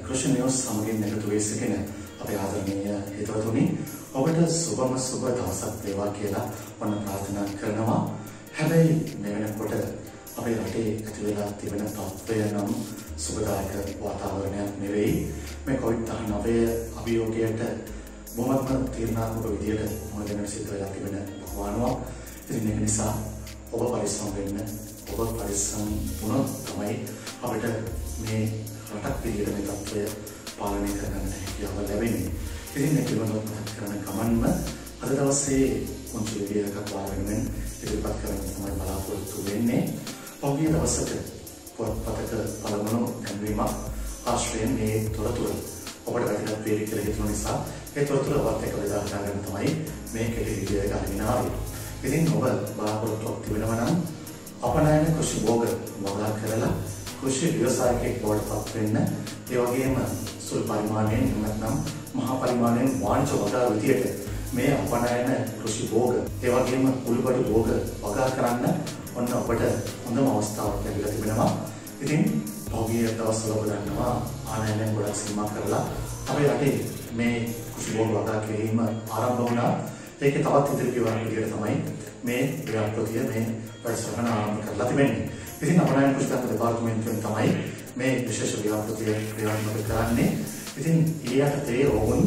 News සමගින් එකතු වෙ සිටින අපේ ආදරණීය හිතවතුනි ඔබට සුබම සුබ දවසක් වේවා කියලා මම ප්‍රාර්ථනා කරනවා. හැබැයි මේ වෙනකොට අපේ රටේ ඇති වෙලා තිබෙන තත්ත්වය නම් සුබදායක වාතාවරණයක් නෙවෙයි. මේ COVID-19 අභියෝගයට බොහොමත්ම තීරණාත්මක විදියට මොන දෙන්න සිද්ධ වෙලා තිබෙන බහුවානුවක්. ඉතින් ඒක නිසා ඔබ පරිස්සම් වෙන්න. ඔබ පරිස්සම් වුණොත් තමයි අපිට මේ රටක් පිළිවෙල මේ තත්ත්වය පාලනය කරගන්න හැකියාව ලැබෙන්නේ. ඉතින් මේ පිළිබඳව මතක් කරන ගමන්ම අද දවසේ පොන්චි වීඩියෝ එකක් වාරගෙන ඉදිරිපත් කරන්න තමයි බලාපොරොත්තු වෙන්නේ. පහුගිය දවසක පොත්පතක පළමුණු දැන්වීමක් ආශ්‍රයෙන් මේ තොරතුරු ඔබට වැදගත් වේවි කියලා හිතුන නිසා ඒ තොරතුරු වත් එක බෙදා ගන්න තමයි මේ කෙටි වීඩියෝ එක අරගෙන ආවේ. ඉතින් ඔබ බලාපොරොත්තු වෙනවා නම් අපනයන කෘෂි භෝග වගා කරලා කෘෂි ව්‍යවසායකයෙක් බවට පත් වෙන්න, ඒ වගේම සුළු පරිමාණයෙන් නැත්නම් මහා පරිමාණයෙන් වාණිජ වගා විදියට මේ අපනයන කෘෂි භෝග, ඒ වගේම කුළුබඩු භෝග වගා කරන්න ඔන්න ඔබට හොඳම අවස්ථාවක් ලැබිලා තිබෙනවා. ඉතින් පහුගිය දවස්වල ඔබ දන්නවා ආනයනයෙන් ගොඩක් සීමා කරලා අපේ රටේ මේ කෘෂි භෝග වගා කිරීම ආරම්භ වුණා. ඒකේ තවත් ඉදිරි පියවරක් විදියට තමයි මේ ව්‍යාපෘතිය මේ වැඩසටහන ආරම්භ කරලා තිබෙන්නේ. ඉතින් අපනයන කෘෂි දෙපාර්තමේන්තුවෙන් තමයි මේ විශේෂ ව්‍යාපෘතිය ක්‍රියාත්මක කරන්නේ. ඉතින් ඒ යටතේ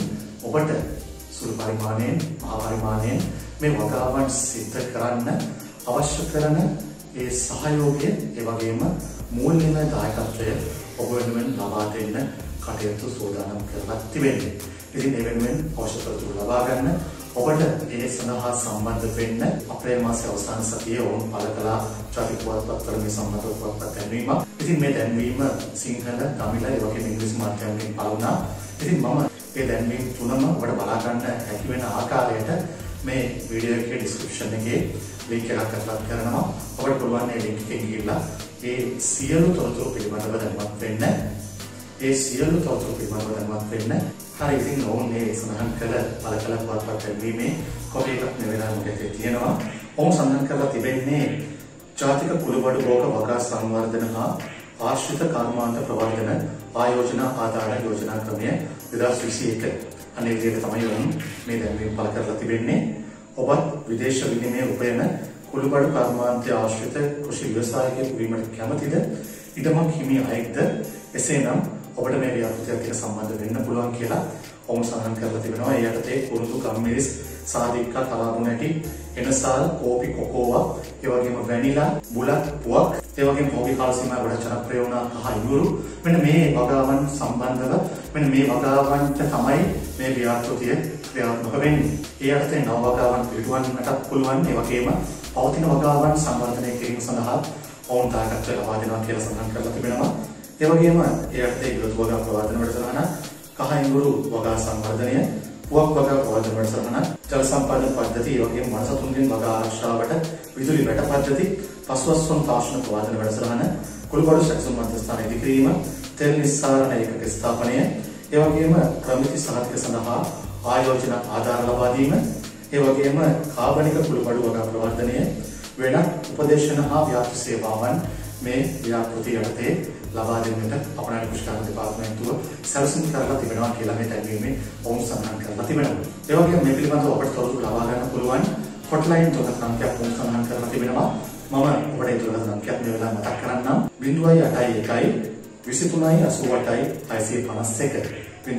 ඔබට සුළු පරිමාණයෙන් මහා පරිමාණයෙන් මේ වගාවන් සිද්ධ කරන්න අවශ්‍ය කරන ඒ සහයෝගය, ඒ වගේම මූල්‍යමය දායකත්වය ඔබ වෙනුවෙන් ලබා දෙන්න කටයුතු සූදානම් කරලා තිබෙන්නේ. ඉතින් ඒ වෙනුවෙන් අවශ්‍ය තොරතුරු ලබා ගන්න ඔබට ඒ සඳහා සම්බන්ධ වෙන්න අප්‍රේල් මාසයේ අවසාන සතියේ වුන් පළකලා ජාතික පුවත්පත්වල මේ සම්බන්ධ පුවත්පත් දැන්වීමක්. ඉතින් මේ දැන්වීම සිංහල, තමිල, ඒ වගේම ඉංග්‍රීසි මාධ්‍යයෙන් පළවුණා. ඉතින් මම මේ දැන්වීම තුනම ඔබට බලා ගන්න හැකි වෙන ආකාරයට මේ වීඩියෝ එකේ ඩිස්ක්‍රිප්ෂන් එකේ ලින්ක් එකක් අටලත් කරනවා. ඔබට පුළුවන් මේ ලින්ක් එකෙන් ගිහිල්ලා ඒ සියලු තොරතුරු පිළිබඳව දැනුවත් වෙන්න. ඒ සියලු තොරතුරු පිළිබඳව දැනුවත් වෙන්න. හරි, ඉතින් ඕනේ සඳහන් කළ පළකල පුවත්පත් දැන්වීමේ කොපි එකක් මේ වෙලාවේ මොකද තියෙනවා. ඔවුන් සඳහන් කරලා තිබෙන්නේ ජාතික කුළුබඩු භෝග වගා සංවර්ධන හා ආශ්‍රිත කර්මාන්ත ප්‍රවර්ධන ආයෝජන ආධාර යෝජනා ක්‍රමය 2021 අනේ විදිහට තමයි ඔවුන් මේ දැන්වීම පළ කරලා තිබෙන්නේ. ඔබත් විදේශ විනිමය උපයන කුළුබඩු කර්මාන්තය ආශ්‍රිත කෘෂි ව්‍යවසායකයෙක් වීමට කැමතිද? ඊටමක් හිමි අයෙක්ද? එසේනම් ඔබට මේ ව්‍යාපෘතියත් එක්ක සම්බන්ධ වෙන්න පුළුවන් කියලා ඔවුන් සඳහන් කරලා තිබෙනවා. ඒ යටතේ කුරුඳු, කම්මිරිස්, සාදික්කා, කලාබු නැටි, එනසාල්, කෝපි, කොකෝවා, ඒ වගේම වැනිලා, බුලත්, පුවක්, ඒ වගේම පොඩි කාලසීමා ගොඩක් ජනප්‍රිය වුණා කහ ඉඟුරු. මෙන්න මේ වගාවන් සම්බන්ධව මෙන්න මේ වගාවන්ට තමයි මේ ව්‍යාපෘතිය ක්‍රියාත්මක වෙන්නේ. ඒ යටතේ නව වගාවන් පිළිතුරන්නටත් පුළුවන්. ඒ වගේම පවතින වගාවන් සංවර්ධනය කිරීම සඳහා ඔවුන් දායකත්වය ලබා දෙනවා කියලා සඳහන් කරලා තිබෙනවා. ඒ වගේම ඒ යටතේ විරෝධ වගා ප්‍රවර්ධන වැඩසටහන, කහ ඉඟුරු වගා සංවර්ධනය, පුවක් වගා ප්‍රවර්ධන වැඩසටහන, ජල සම්පාදන පද්ධති, ඒ වගේම වනසතුන්ගෙන් වගා ආරක්ෂාවට විදුලි වැට පද්ධති, පසුවස්වන තාක්ෂණ ප්‍රවර්ධන වැඩසටහන, කුළුබඩු සැකසුම් මධ්‍යස්ථාන ඉදිකිරීම, තෙල් නිස්සාරණ ඒකක ස්ථාපනය, ඒ වගේම ප්‍රමිති සහතික සඳහා ආයෝජන ආධාර ලබා දීම, ඒ වගේම කාබනික කුළුබඩු වගා ප්‍රවර්ධනය, වෙනත් උපදේශන හා ව්‍යාපෘති සේවාවන් මේ ව්‍යාපෘතිය යටතේ ලබා දෙන්නට අපනයන කෘෂි දෙපාර්තමේන්තුව සැලසුම් කරලා තිබෙනවා කියලා මේ දැන්වීමේ ඔවුන් සඳහන් කරලා තිබෙනවා. ඒ වගේම මේ පිළිබඳව ඔබට තොරතුරු ලබා ගන්න පුළුවන් HOTLINE දුරකථන අංකයක් ඔවුන් සඳහන් කරලා තිබෙනවා. මම ඔබට ඒ දුරකථන අංකයක් මේ වෙලාවේ මතක් කරන්නම්. 081 23 88 651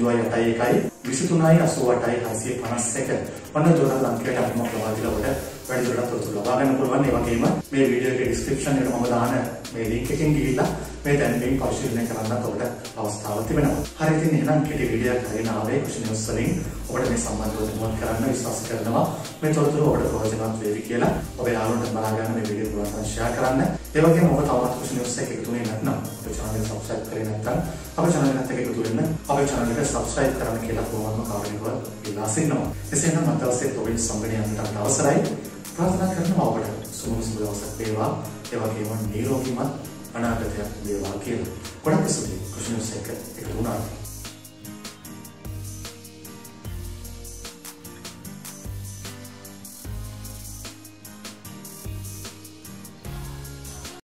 081 23 88 651 ඔන්න දුරකථන අංකයට අපිම ලබා දීලා ඔබට වැඩිදුරටත් තොරතුරු ලබා ගන්න පුළුවන්. ඒ වගේම මේ වීඩියෝ එකේ ඩිස්ක්‍රිප්ෂන් එකට මම දාන මේ ලින්ක් එකෙන් ගිහිල්ලා මේ දැන්වීම පරිශීලනය කරන්නත් ඔබට අවස්ථාවක් තිබෙනවා. හරි, ඉතින් එහෙනම් කෙටි වීඩියෝ එකක් හරින ආවේ කෘෂි නිවුස් වලින් ඔබට මේ සම්බන්ධව දැනුවත් කරන්න විශ්වාස කරනවා. මේ තොරතුරු ඔබට ප්‍රයෝජනවත් වේවි කියලා. ඔබේ යාළුවන්ට බලා ගන්න මේ වීඩියෝ පුළුවන් ෂෙයා කරන්න. ඒ වගේම ඔබ තවමත් කෘෂි නිවුස් එක එකතු වෙන්නේ නැත්නම් අපේ channel එක subscribe කරේ නැත්නම් අපේ channel එකත් එක්ක එකතු වෙන්න අපේ channel එක subscribe කරන්න කියලා කොහොමද කාර්යනිකව ඉල්ලා සිටිනවා. එසේනම් අද දවසේ ඔබේ සම්බන්ධයෙන් අවසරයි. ප්‍රාර්ථනා කරනවා ඔබට සුබ දවසක් වේවා. ඒ වගේම නිරෝගීමත් අනාගතයක් වේවා කියලා. ගොඩක් ස්තුතියි කෘෂි නිවුස් එක එකතු වුණාට.